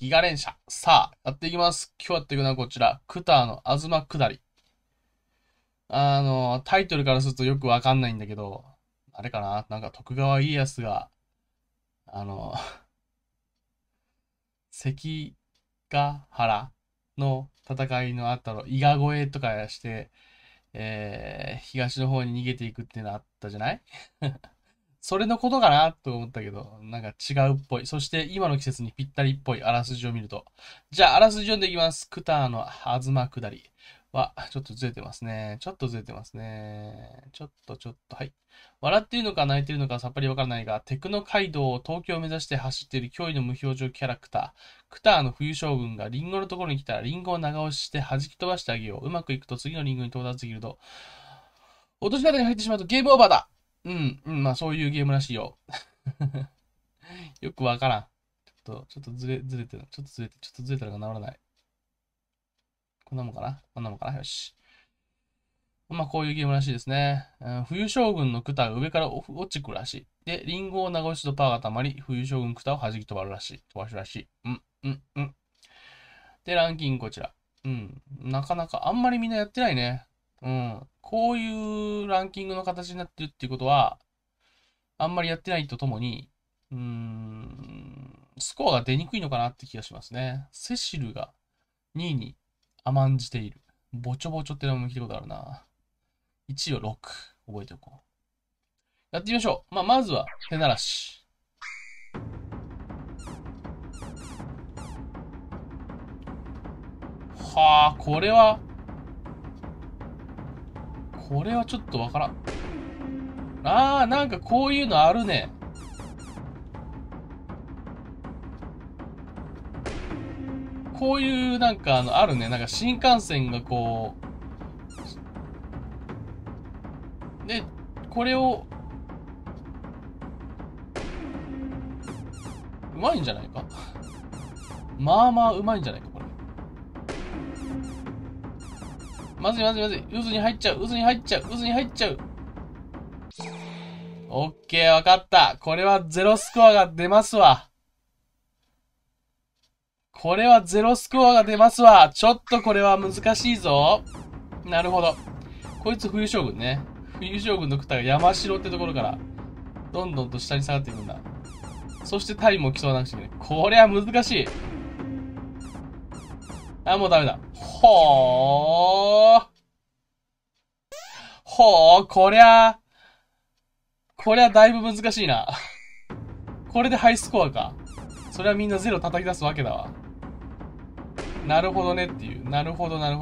ギガ連射。さあ、やっていきます。今日やっていくのはこちら。クターのあずま下り。タイトルからするとよくわかんないんだけど、あれかななんか徳川家康が、あの、関ヶ原の戦いの後の伊賀越えとかして、東の方に逃げていくっていうのあったじゃない？それのことかなと思ったけど、なんか違うっぽい。そして今の季節にぴったりっぽいあらすじを見ると。じゃあ、あらすじ読んでいきます。クターのあずま下りは、ちょっとずれてますね。ちょっとずれてますね。ちょっと、はい。笑っているのか泣いているのかさっぱりわからないが、テクノ街道を東京を目指して走っている驚異の無表情キャラクター。クターの冬将軍がリンゴのところに来たらリンゴを長押しして弾き飛ばしてあげよう。うまくいくと次のリンゴに到達できると、落とし方に入ってしまうとゲームオーバーだ。まあそういうゲームらしいよ。よくわからん。ちょっとずれてる。ちょっとずれてるから治らない。こんなもんかなこんなもんかなよし。まあこういうゲームらしいですね。冬将軍のクタが上から落ちてくるらしい。で、リンゴを長押しとパーが溜まり、冬将軍クタを弾き飛ばるらしい。飛ばすらしい。で、ランキングこちら。なかなかあんまりみんなやってないね。こういうランキングの形になってるっていうことは、あんまりやってないとともに、スコアが出にくいのかなって気がしますね。セシルが2位に甘んじている。ぼちょぼちょってのも聞いたことあるな。1位を6。覚えておこう。やってみましょう。まずは、手慣らし。はあ、これはちょっとわからん。なんかこういうのあるね。こういうなんかあるね。なんか新幹線がこう、で、これを、うまいんじゃないか？まあまあうまいんじゃないか、これ。まずい。渦に入っちゃう。オッケー、わかった。これはゼロスコアが出ますわ。ちょっとこれは難しいぞ。なるほど。こいつ冬将軍ね。冬将軍のクタが山城ってところから、どんどんと下に下がっていくんだ。そしてタイムを競わなくちゃいけない。これは難しい。もうダメだ。こりゃだいぶ難しいな。これでハイスコアか。それはみんなゼロ叩き出すわけだわ。なるほどねっていう。なるほどね。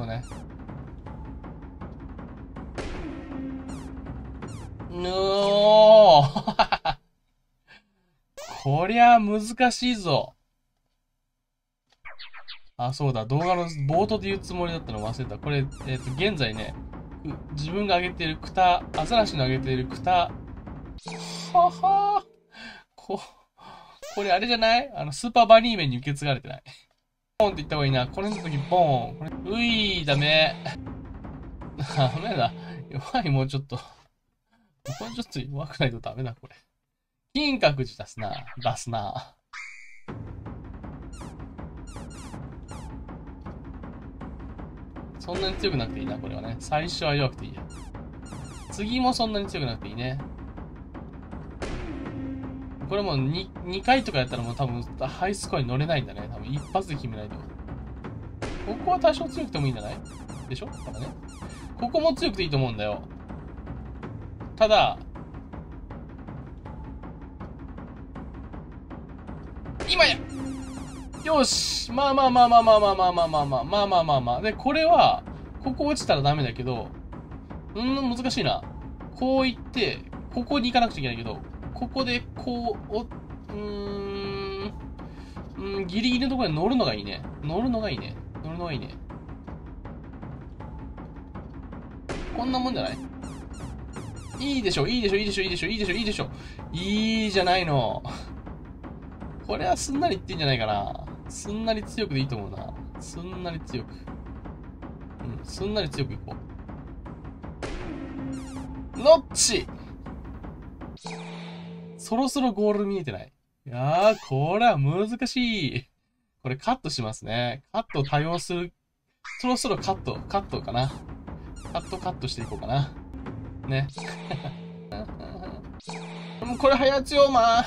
こりゃ難しいぞ。そうだ。動画の冒頭で言うつもりだったの忘れた。これ、現在ね、自分が上げているアザラシの上げているははこれあれじゃない？スーパーバニーメンに受け継がれてない。ボーンって言った方がいいな。これの時、ボーン。ダメ。ダメだ。弱い、もうちょっと弱くないとダメだ、これ。金閣寺出すな。そんなに強くなくていいな、これはね。最初は弱くていいや。次もそんなに強くなくていいね。これもう 2回とかやったらもう多分ハイスコアに乗れないんだね。多分一発で決めないと。ここは多少強くてもいいんじゃないでしょ？だからね。ここも強くていいと思うんだよ。ただ、今やよしまあ。で、これは、ここ落ちたらダメだけど、難しいな。こう行って、ここに行かなくちゃいけないけど、ここで、こう、ギリギリのところに乗るのがいいね。こんなもんじゃない？いいでしょ。いいじゃないの。これはすんなりいってんじゃないかな。すんなり強くでいいと思うな。すんなり強くいこう。ノッチ！そろそろゴール見えてない？これは難しい。 これカットしますね。カットを多用する。そろそろカットかな。カットしていこうかな。ね。もうこれ早強ま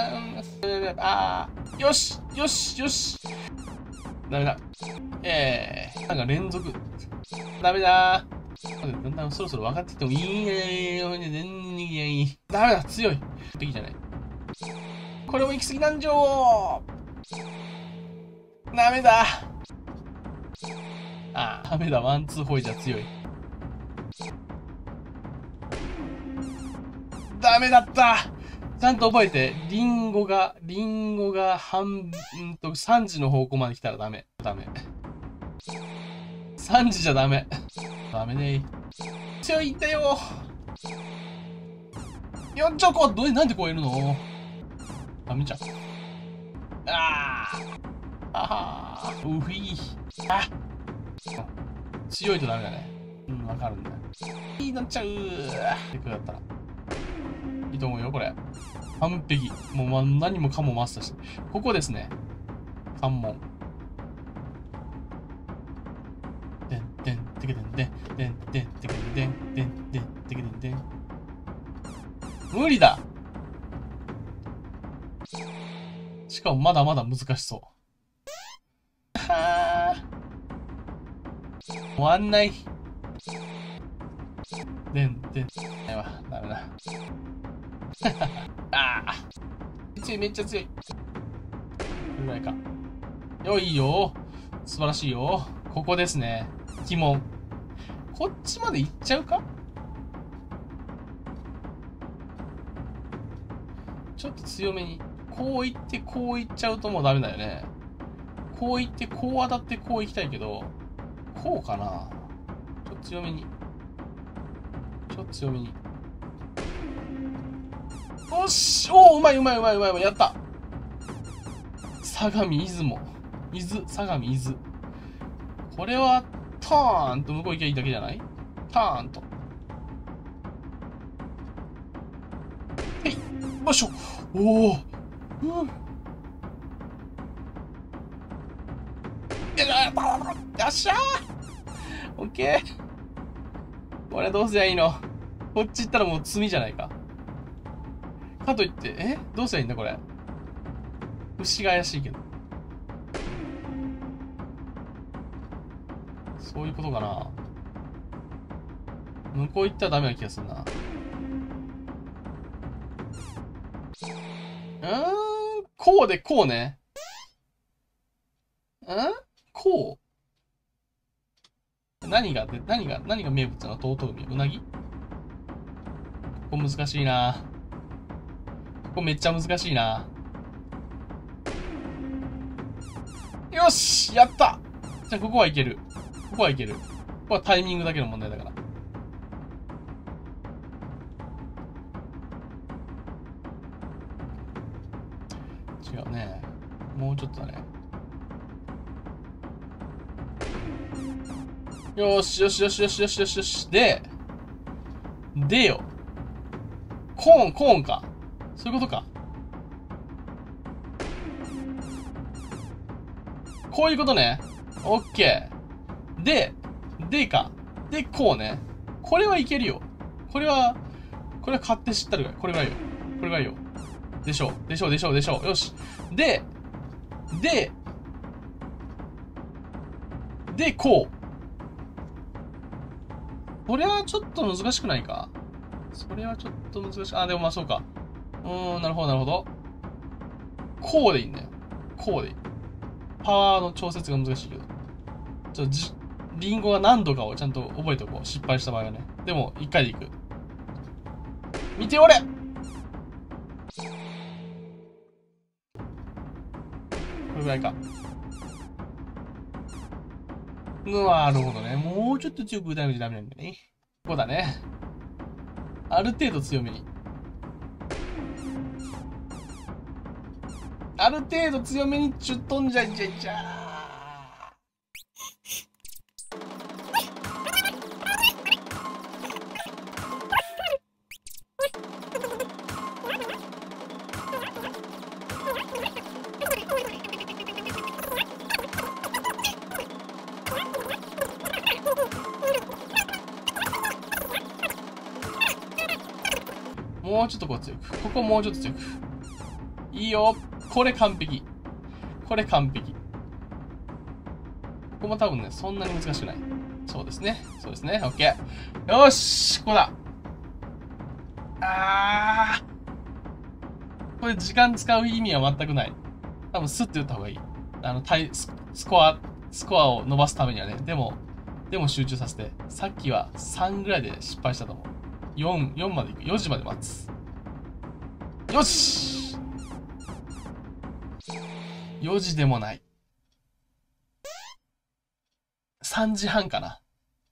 よしよしよしダメだ。なんか連続。ダメだー。だんだんそろそろ分かってきてもいいよ。ダメだ、強い。敵じゃない。これも行き過ぎなんじょー。ダメだ。ダメだ、ワンツーホイじゃ強い。ダメだった。ちゃんと覚えて、リンゴが3時の方向まで来たらダメ。3時じゃダメ。ダメね。強いってよ。よっちょこ、なんでこういるの？ダメじゃん。うふい。強いとダメだね。わかるんだよ。いいなっちゃう。ってくだったら。いいと思うよ、これ。完璧。もう何もかもマスターして。ここですね。関門。でんてんてけてんてんてんてんてけてんてんてんてんてけてんてん。無理だ。しかもまだまだ難しそう。終わんない。でん。ダメだ。強い、めっちゃ強い。これぐらいか。いいよ。素晴らしいよ。ここですね。鬼門。こっちまで行っちゃうか？ちょっと強めに。こう行って、こう行っちゃうともうダメだよね。こう行って、こう当たって、こう行きたいけど、こうかな。ちょっと強めに。よし！うまい。やった。相模出雲。相模伊豆。これは、ターンと向こう行けばいいだけじゃない？ターンと。へい！よいしょ！よっしゃー！オッケー！これどうすりゃいいの？こっち行ったらもう罪じゃないか。かといって、どうすりゃいいんだこれ。牛が怪しいけど。そういうことかな。向こう行ったらダメな気がするな。こうでこうね。こう何が名物なの？遠江。うなぎ？ここ難しいな。ここめっちゃ難しいな。よし！やった！じゃあここはいける。ここはタイミングだけの問題だから。違うね。もうちょっとだね。よし。でよ。コーンか。そういうことか。こういうことね。オッケー。で、こうね。これはいけるよ。これは勝手知ったるがい。これがいいよ。でしょ。よし。で、こう。これはちょっと難しくないか？でもまあそうか。なるほど。こうでいいんだよ。パワーの調節が難しいけど。リンゴが何度かをちゃんと覚えておこう。失敗した場合はね。でも、一回でいく。見ておれ！これぐらいか。なるほどね。もうちょっと強く打たないとダメなんだね。ここだね。ある程度強めに。ちゅっとんじゃ。 もうちょっとこう強く。ここもうちょっと強く。いいよ。これ完璧。これ完璧。ここも多分ね、そんなに難しくない。そうですね。そうですね。オッケー。よーし、ここだ。これ時間使う意味は全くない。多分スッて打った方がいい。スコアを伸ばすためにはね。でも集中させて。さっきは3ぐらいで失敗したと思う。4まで行く。4時まで待つ。よし !4 時でもない。3時半かな。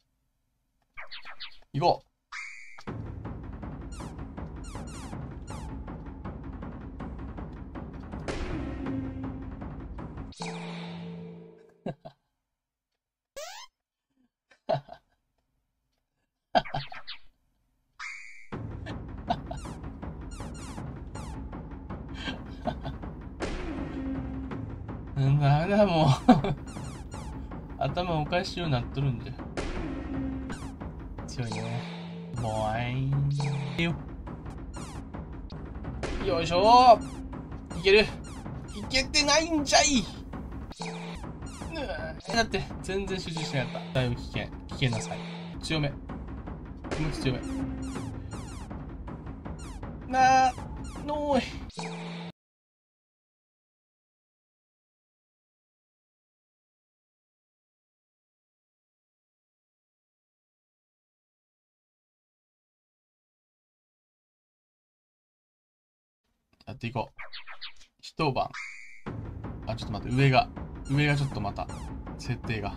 行こう。ダメだ、もう。頭おかしいようになっとるんじゃ。強いね。ボーイン。よいしょー。いける。いけてないんじゃい。だって、全然集中しなかった。だいぶ危険なサイン。強め。気持ち強め。のーい。やっていこう。一晩。あ、ちょっと待って、上がちょっとまた、設定が。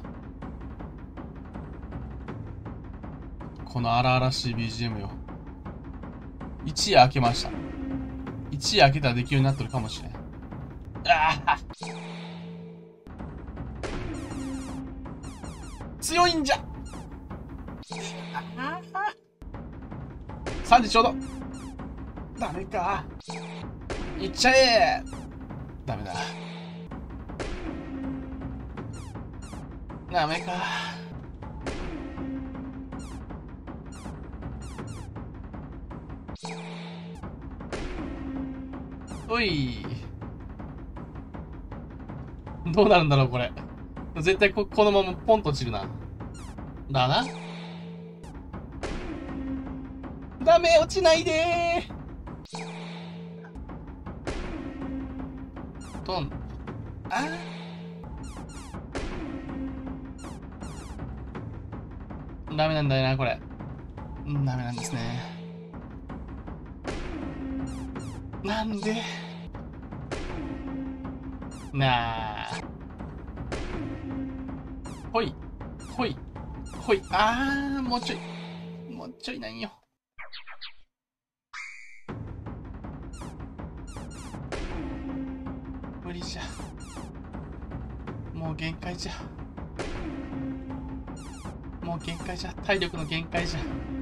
この荒々しい BGM よ。一夜明けました。一夜明けたらできるようになってるかもしれん。強いんじゃ3時ちょうど。ダメか。いっちゃえ。ダメだ。ダメか。おい。どうなるんだろう、これ。絶対このままポンと落ちるな。だな。ダメ、落ちないでー。トン。ダメなんだよな、これ。ダメなんですね。なんでなあ。ほい。ほい。ほい。もうちょいなんよ。無理じゃ。もう限界じゃ。もう限界じゃ。体力の限界じゃ。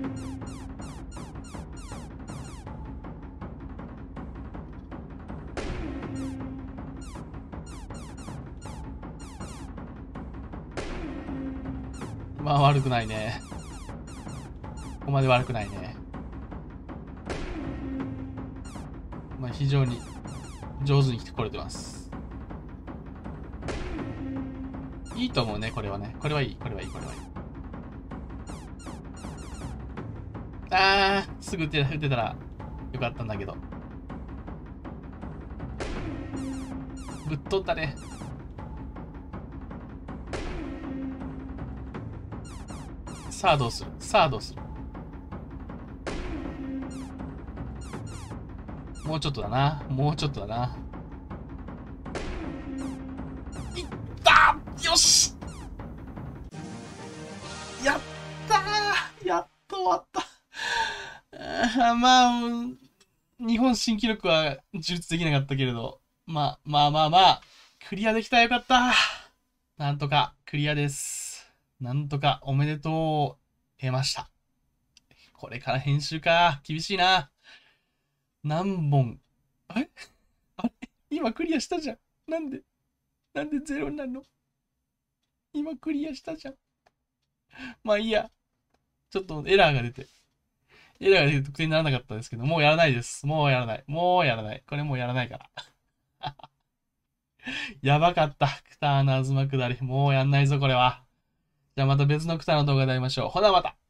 まあ悪くないね。ここまで悪くないね。まあ非常に上手に来てこれてます。いいと思うね、これはね。これはいい。すぐ打てたらよかったんだけど。ぶっ飛んだね。さあどうする。もうちょっとだな。いったー。よし。やったー。やっと終わった。まあ、日本新記録は樹立できなかったけれど、まあ、クリアできたらよかった。なんとかクリアです。なんとかおめでとう得ました。これから編集か。厳しいな。何本。あれ今クリアしたじゃん。なんでゼロになるの。今クリアしたじゃん。まあいいや。ちょっとエラーが出て。 エラーが得点にならなかったですけど、もうやらないです。もうやらない。もうやらない。これもうやらないから。やばかった。クターの東下り。もうやんないぞ、これは。じゃあまた別のクターの動画で会いましょう。ほなまた。